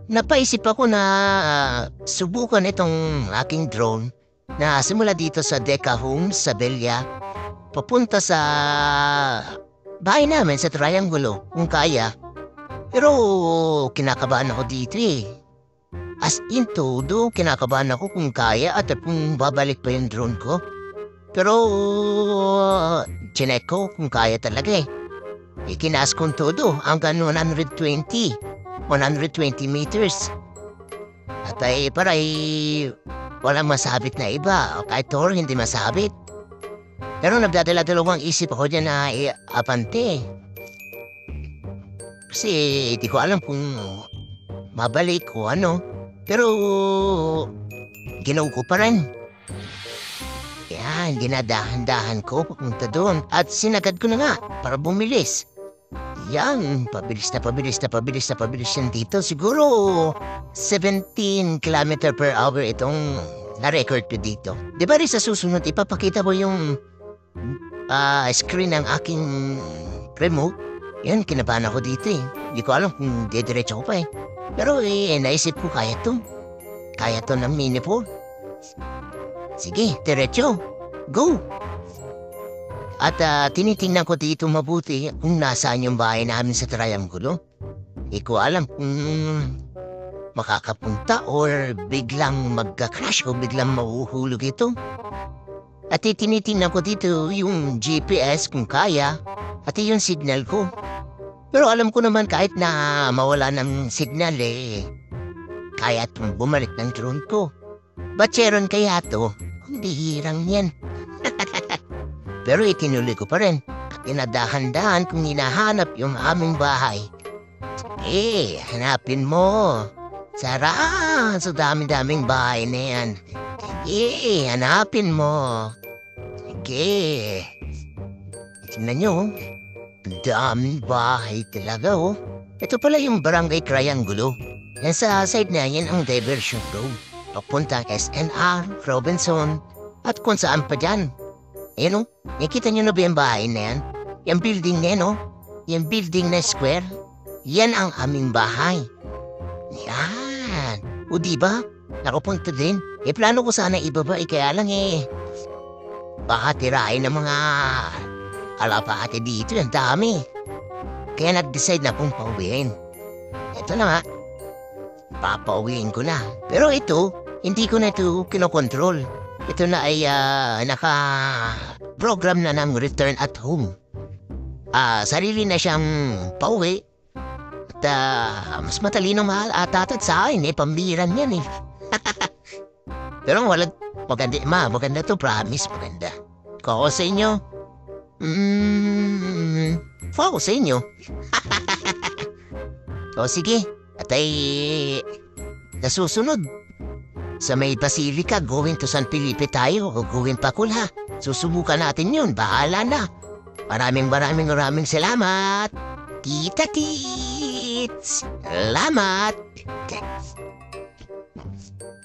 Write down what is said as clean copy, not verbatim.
Napaisip ako na subukan itong aking drone na simula dito sa Deca Homes sa Belia, papunta sa bahay namin sa Triangulo kung kaya. Pero kinakabahan ako dito eh. As in todo, kinakabahan ako kung kaya at kung babalik pa yung drone ko. Pero chinek ko kung kaya talaga eh. Ikinaas kong todo hanggang 120 meters. At ay paray walang masabit na iba o kahit or hindi masabit. Pero nagdadala-dalawang isip ako dyan na apante. Kasi hindi ko alam kung mabalik o ano. Pero ginaw ko pa rin. Yan, dinadahan-dahan ko papunta doon. At sinagad ko na nga para bumilis. Yan, pabilis yan dito. Siguro 17 km per hour itong na-record ko dito. Di ba rin sa susunod, ipapakita mo yung screen ng aking remote? Yan, kinabahan ako dito eh. Hindi ko alam kung didiretso ko pa eh. Pero naisip ko kaya to. Kaya to ng mini 4. Sige, diretso. Go! At tinitingnan ko dito mabuti kung nasaan yung bahay namin sa Triangulo. Hindi ko alam kung makakapunta or biglang magka-crash o biglang mahuhulog ito. At tinitingnan ko dito yung GPS kung kaya at yung signal ko. Pero alam ko naman kahit na mawala ng signal kaya itong bumalik ng drone ko. Batseron kaya to? Bihirang yan. Pero itinuloy ko pa rin. Pinadahan-dahan kung hinahanap yung aming bahay. Hanapin mo. Sara, sa dami-daming bahay na yan. Hanapin mo. Sige. Tingnan nyo, daming bahay talaga, oh. Ito pala yung Barangay Triangulo. Yan sa side na yan ang diversion road. Papuntang SNR, Robinson, at kung saan pa dyan. Ayan, oh. Nakita nyo na ba yung bahay na yan? Yung building na yan, oh. Yung building na square. Yan ang aming bahay. Yan. O diba? Nakapunta din. Plano ko sana ibaba, kaya lang baka tirahin ng mga kalapate dito. Ang dami. Kaya nag-decide na kung pauwiin. Ito na nga. Papauwiin ko na. Pero ito, hindi ko na ito kinokontrol. Ito na ay naka-program na ng return at home. Sarili na siyang pauwi. At mas matalino mahal atat sa akin pambiran yan Pero maganda to, promise, maganda. Koko sa inyo. Koko sa inyo. O sige, at ay nasusunod. Sa may Basilica, going to San Felipe tayo o going pa Kulha. Susubukan natin yun, bahala na. Maraming salamat. Kita-kits! Salamat!